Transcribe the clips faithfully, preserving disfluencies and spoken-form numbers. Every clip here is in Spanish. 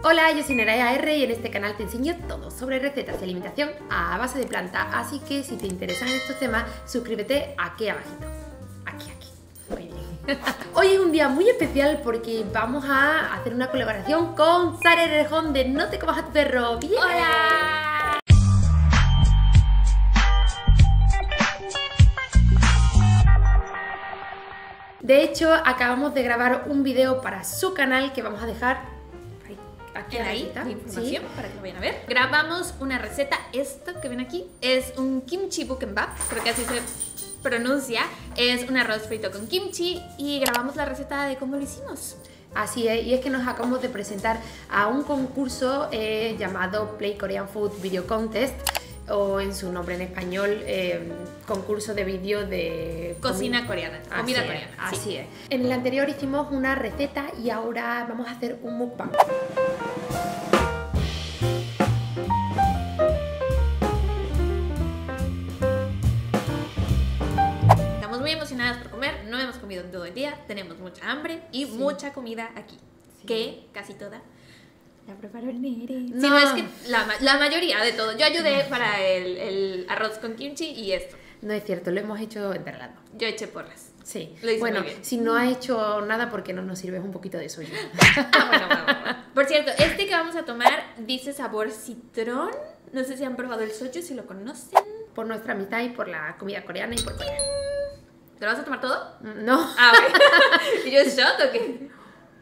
Hola, yo soy Nerea R y en este canal te enseño todo sobre recetas de alimentación a base de planta, así que si te interesan estos temas, suscríbete aquí abajito. Aquí, aquí. Muy bien. Hoy es un día muy especial porque vamos a hacer una colaboración con Sara Errejón de No te comas a tu perro. ¡Bien! ¡Hola! De hecho, acabamos de grabar un video para su canal que vamos a dejar aquí en ahí receta. la información, ¿Sí? para que lo vayan a ver. Grabamos una receta, esto que ven aquí es un kimchi bibimbap, creo que así se pronuncia. Es un arroz frito con kimchi y grabamos la receta de cómo lo hicimos. Así es, y es que nos acabamos de presentar a un concurso eh, llamado Play Korean Food Video Contest, o en su nombre en español, eh, concurso de vídeo de cocina coreana, comida así coreana. Es, así sí. es. En el anterior hicimos una receta y ahora vamos a hacer un mukbang. Estamos muy emocionadas por comer, no hemos comido en todo el día, tenemos mucha hambre y sí. mucha comida aquí, sí. que casi toda la preparó el Nere. No. Si no es que la, la mayoría de todo. Yo ayudé para el, el arroz con kimchi y esto. No es cierto, lo hemos hecho enterrado. Yo eché porras. Sí. Lo hice bueno, muy bien. Si no has hecho nada, ¿por qué no nos sirves un poquito de suyo? ah, bueno, bueno, bueno. Por cierto, este que vamos a tomar dice sabor citrón. No sé si han probado el soju, si lo conocen. Por nuestra amistad y por la comida coreana y por Corea. ¿Te lo vas a tomar todo? No. Ah, ok. ¿Y yo es shot o qué?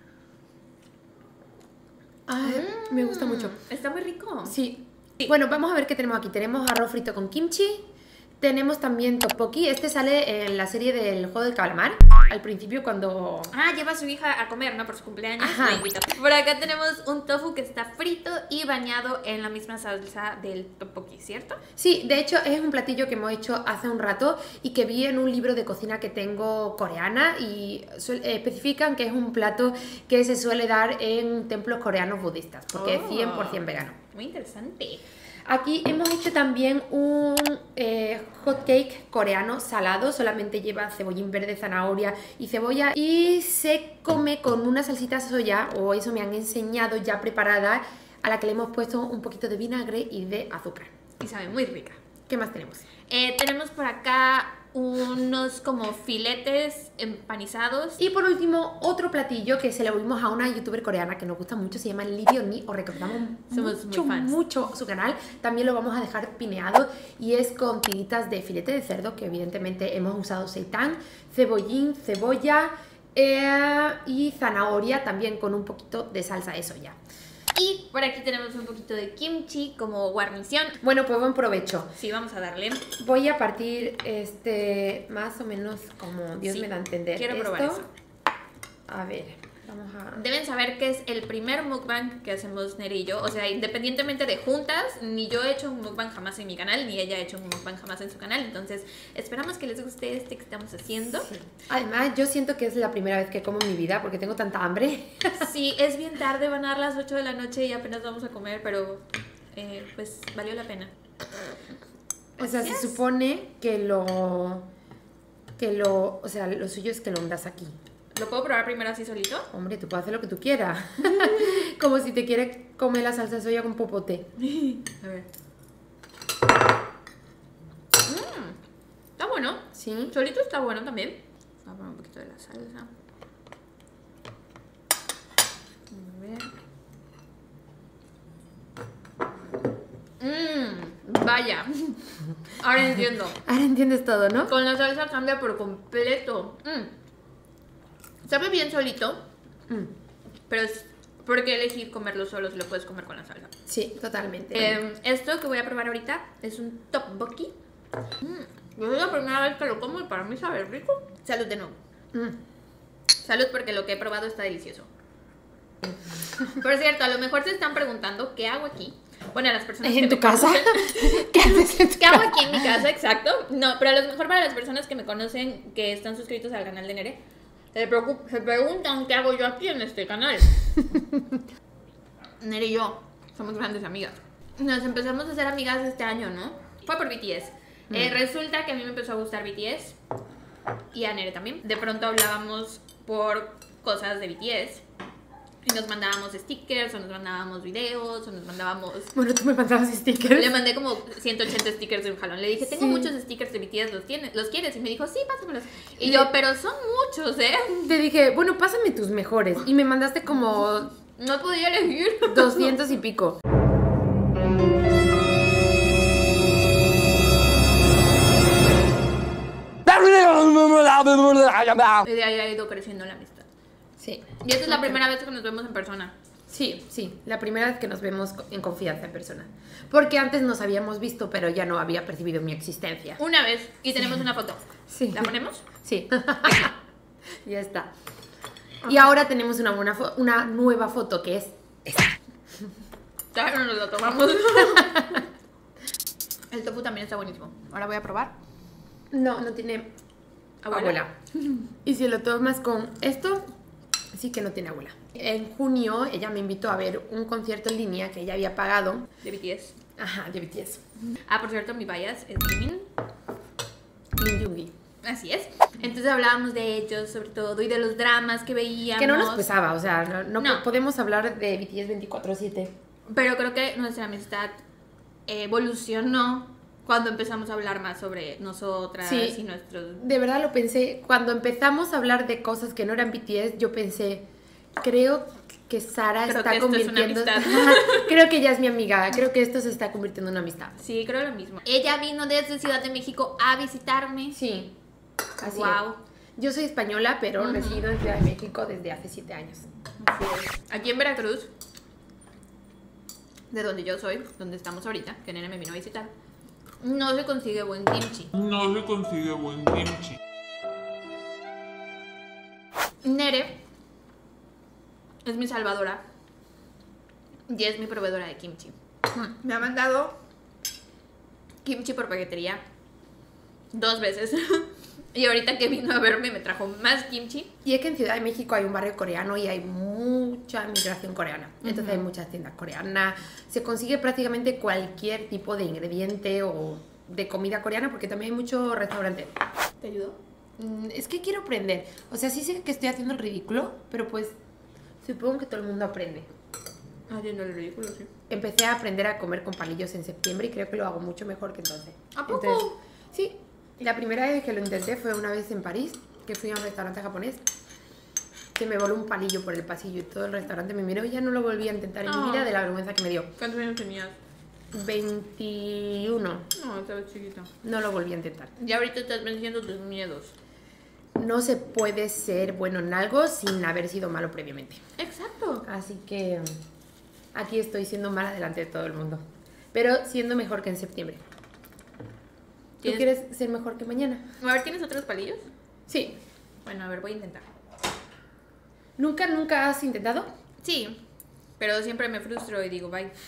Ay, mm, me gusta mucho. Está muy rico. Sí. sí. Bueno, vamos a ver qué tenemos aquí. Tenemos arroz frito con kimchi. Tenemos también tteokbokki. Este sale en la serie del juego del calamar. Al principio cuando... Ah, lleva a su hija a comer, ¿no? Por su cumpleaños. La invito. Por acá tenemos un tofu que está frito y bañado en la misma salsa del tteokbokki, ¿cierto? Sí, de hecho es un platillo que hemos hecho hace un rato y que vi en un libro de cocina que tengo coreana y especifican que es un plato que se suele dar en templos coreanos budistas porque oh, es cien por cien vegano. Muy interesante. Aquí hemos hecho también un eh, hot cake coreano salado, solamente lleva cebollín verde, zanahoria y cebolla y se come con una salsita soya, o eso me han enseñado ya preparada, a la que le hemos puesto un poquito de vinagre y de azúcar. Y sabe muy rica. ¿Qué más tenemos? Eh, tenemos por acá unos como filetes empanizados. Y por último, otro platillo que se lo vimos a una youtuber coreana que nos gusta mucho, se llama Lee Ni, os recomendamos Somos mucho, muy fans. mucho su canal. También lo vamos a dejar pineado y es con tiritas de filete de cerdo, que evidentemente hemos usado seitán, cebollín, cebolla eh, y zanahoria, también con un poquito de salsa de soya. Y por aquí tenemos un poquito de kimchi como guarnición. Bueno, pues buen provecho. Sí, vamos a darle. Voy a partir este más o menos como Dios sí, me da a entender. Quiero esto. probar eso. A ver, vamos a... Deben saber que es el primer mukbang que hacemos Nere y yo. O sea, independientemente de juntas, ni yo he hecho un mukbang jamás en mi canal, ni ella ha hecho un mukbang jamás en su canal. Entonces, esperamos que les guste este que estamos haciendo. Sí. Además, yo siento que es la primera vez que como en mi vida porque tengo tanta hambre. Sí, es bien tarde, van a dar las ocho de la noche y apenas vamos a comer, pero eh, pues valió la pena. O sea, se supone que lo... que lo... o sea, lo suyo es que lo hundas aquí. ¿Lo puedo probar primero así solito? Hombre, tú puedes hacer lo que tú quieras. Como si te quieres comer la salsa de soya con popote. A ver. Mm, está bueno. Sí. Solito está bueno también. Voy a poner un poquito de la salsa. A ver. Mmm, vaya. Ahora entiendo. Ahora entiendes todo, ¿no? Con la salsa cambia por completo. Mm. Sabe bien solito, mm. pero es porque elegir comerlo solo si lo puedes comer con la salsa. Sí, totalmente. Eh, esto que voy a probar ahorita es un tteokbokki. Mm. Yo es la primera vez que lo como y para mí sabe rico. Salud de nuevo. Mm. Salud porque lo que he probado está delicioso. Por cierto, a lo mejor se están preguntando qué hago aquí. Bueno, a las personas ¿En que tu me casa? conocen, ¿Qué haces en tu ¿Qué hago casa? aquí en mi casa? Exacto. No, pero a lo mejor para las personas que me conocen, que están suscritos al canal de Nere, se, se preguntan qué hago yo aquí en este canal. Nere y yo somos grandes amigas. Nos empezamos a hacer amigas este año, ¿no? Fue por B T S. Mm. Eh, resulta que a mí me empezó a gustar B T S y a Nere también. De pronto hablábamos por cosas de B T S Y nos mandábamos stickers, o nos mandábamos videos, o nos mandábamos... Bueno, tú me mandabas stickers. Le mandé como ciento ochenta stickers de un jalón. Le dije, tengo Sí. muchos stickers de B T S, ¿los tienes? ¿Los quieres? Y me dijo, sí, pásamelos. Y yo, pero son muchos, ¿eh? Te dije, bueno, pásame tus mejores. Y me mandaste como No podía elegir. doscientos y pico. Y de ahí ha ido creciendo la amistad. Sí. Y esta es la primera vez que nos vemos en persona. Sí, sí, la primera vez que nos vemos en confianza en persona. Porque antes nos habíamos visto, pero ya no había percibido mi existencia. Una vez. Y tenemos una foto. Sí. ¿La ponemos? Sí. Ya está. Y ahora tenemos una, buena fo- una nueva foto que es esta. Claro, no nos la tomamos. El tofu también está buenísimo. Ahora voy a probar. No, no tiene Abuela. abuela. Y si lo tomas con esto, sí que no tiene abuela. En junio ella me invitó a ver un concierto en línea que ella había pagado. De B T S. Ajá, de B T S. Ah, por cierto, mi bias es Jimin. Min Yoongi. Así es. Entonces hablábamos de ellos, sobre todo, y de los dramas que veíamos. Que no nos pesaba, o sea, no, no No. podemos hablar de B T S veinticuatro siete. Pero creo que nuestra amistad evolucionó cuando empezamos a hablar más sobre nosotras Sí. y nuestros... De verdad lo pensé. Cuando empezamos a hablar de cosas que no eran B T S, yo pensé, creo que Sara Creo está que esto es una convirtiendo... amistad. Creo que ella es mi amiga. Creo que esto se está convirtiendo en una amistad. Sí, creo lo mismo. Ella vino desde Ciudad de México a visitarme. Sí. Así Wow. es. Yo soy española, pero Ujú. resido en Ciudad de México desde hace siete años. Así es. Aquí en Veracruz, de donde yo soy, donde estamos ahorita, que Nene me vino a visitar, no se consigue buen kimchi. No se consigue buen kimchi. Nere es mi salvadora y es mi proveedora de kimchi. Me ha mandado kimchi por paquetería dos veces. Y ahorita que vino a verme me trajo más kimchi. Y es que en Ciudad de México hay un barrio coreano y hay mucha migración coreana. Entonces Ujú. hay muchas tiendas coreanas. Se consigue prácticamente cualquier tipo de ingrediente o de comida coreana porque también hay muchos restaurantes. ¿Te ayudó? Mm, Es que quiero aprender. O sea, sí sé que estoy haciendo el ridículo, pero pues supongo que todo el mundo aprende. Haciendo el ridículo, sí. Empecé a aprender a comer con palillos en septiembre y creo que lo hago mucho mejor que entonces. ¿A poco? Entonces, sí, la primera vez que lo intenté fue una vez en París, que fui a un restaurante japonés, que me voló un palillo por el pasillo y todo el restaurante me miró y ya no lo volví a intentar en Ah. mi vida de la vergüenza que me dio. ¿Cuántos años tenías? veintiuno, No, estabas chiquita. no lo volví a intentar. Y ahorita estás venciendo tus miedos. No se puede ser bueno en algo sin haber sido malo previamente. Exacto. Así que aquí estoy siendo mala delante de todo el mundo, pero siendo mejor que en septiembre. ¿Tú ¿Tienes- quieres ser mejor que mañana? A ver, ¿tienes otros palillos? Sí. Bueno, a ver, voy a intentar. ¿Nunca, nunca has intentado? Sí, pero siempre me frustro y digo, bye.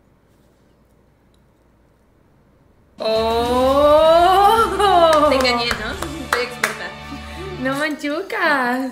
¡Oh! Te engañé, ¿no? Soy experta. ¡No manchucas!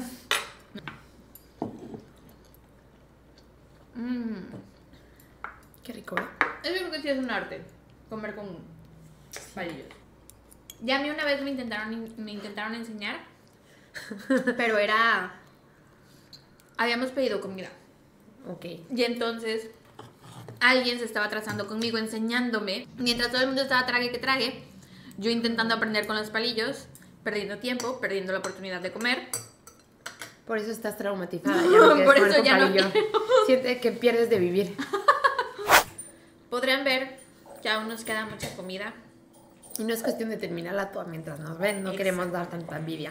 Mm. Qué rico, ¿eh? Eso creo que sí es un arte, comer con palillos. Ya a mí una vez me intentaron, me intentaron enseñar, pero era... Habíamos pedido comida. Ok. Y entonces alguien se estaba atrasando conmigo enseñándome. Mientras todo el mundo estaba trague que trague, yo intentando aprender con los palillos, perdiendo tiempo, perdiendo la oportunidad de comer. Por eso estás traumatizada. Ya no quieres Por comer eso con ya no palillo. Sientes que pierdes de vivir. Podrán ver que aún nos queda mucha comida. Y no es cuestión de terminarla toda mientras nos ven. No Exacto. queremos dar tanta envidia.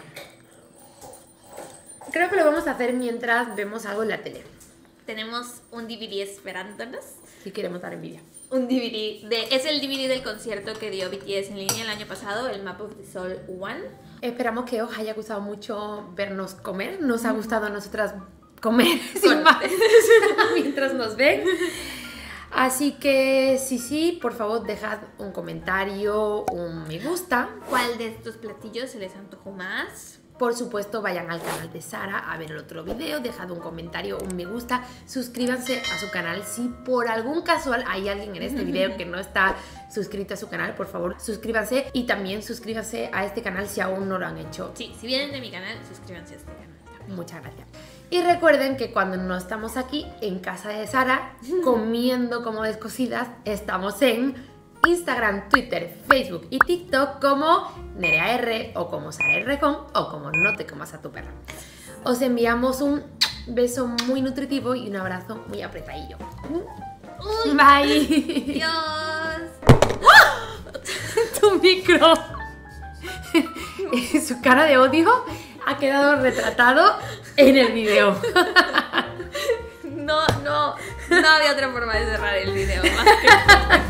Creo que lo vamos a hacer mientras vemos algo en la tele. Tenemos un D V D esperándonos. Si queremos dar envidia. Un D V D, de, es el D V D del concierto que dio B T S en línea el año pasado, el Map of the Soul One. Esperamos que os haya gustado mucho vernos comer. Nos ha gustado a nosotras comer Con sin más, ustedes. mientras nos ven. Así que sí, sí, por favor dejad un comentario, un me gusta. ¿Cuál de estos platillos se les antojó más? Por supuesto, vayan al canal de Sara a ver el otro video, dejad un comentario, un me gusta, suscríbanse a su canal. Si por algún casual hay alguien en este video que no está suscrito a su canal, por favor, suscríbanse. Y también suscríbanse a este canal si aún no lo han hecho. Sí, si vienen de mi canal, suscríbanse a este canal también. Muchas gracias. Y recuerden que cuando no estamos aquí en casa de Sara comiendo como descosidas, estamos en Instagram, Twitter, Facebook y TikTok como Nerea R o como Sara Rejón o como No te comas a tu perra. Os enviamos un beso muy nutritivo y un abrazo muy apretadillo. Uy. Bye. Dios. Tu micro. Su cara de odio ha quedado retratado en el video. No, no, no había otra forma de cerrar el video más que